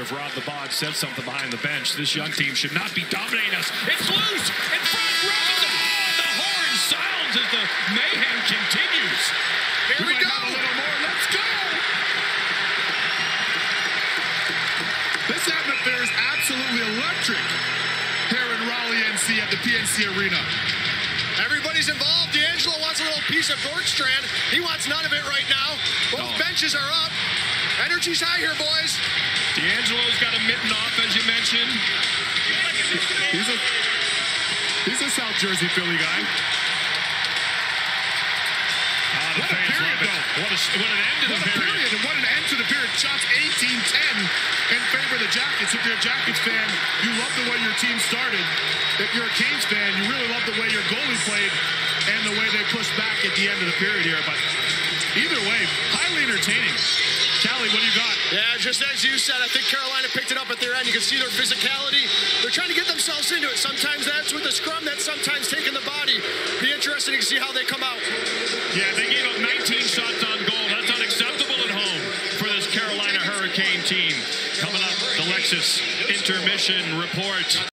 if Rob the Bod said something behind the bench. This young team should not be dominating us. It's loose in front. Rob the Bod. The horn sounds as the mayhem continues. Here we go. A little more. Let's go. This atmosphere is absolutely electric here in Raleigh, NC at the PNC Arena. Everybody's involved. D'Angelo wants a little piece of Bergstrand. He wants none of it right now. Both benches are up. Energy's high here, boys. D'Angelo's got a mitten off, as you mentioned. He's a South Jersey Philly guy. The what a period, though. What an end to the period. And what an end to the period. Shots 18-10 in favor of the Jackets. If you're a Jackets fan, you love the way your team started. If you're a Canes fan, you really love the way your goalie played and the way they pushed back at the end of the period here. But either way, highly entertaining. Callie, what do you got? Yeah, just as you said, I think Carolina picked it up at their end. You can see their physicality. They're trying to get themselves into it. Sometimes that's with the scrum. That's sometimes taking the body. Be interesting to see how they come out. Yeah, they gave up 19 shots on goal. That's unacceptable at home for this Carolina Hurricane team. Coming up, the Lexus Intermission Report.